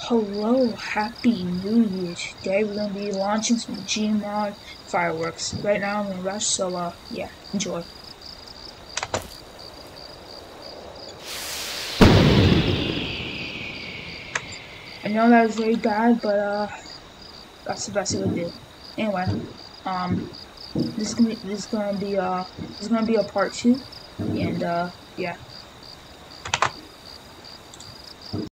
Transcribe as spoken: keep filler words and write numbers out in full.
Hello, happy new year. Today we're going to be launching some gmod fireworks. Right now I'm in a rush, so uh, yeah, enjoy. I know that was very bad, but uh, that's the best I could do. Anyway, um, this is gonna be, this is gonna be uh, this is gonna be a part two, and uh, yeah.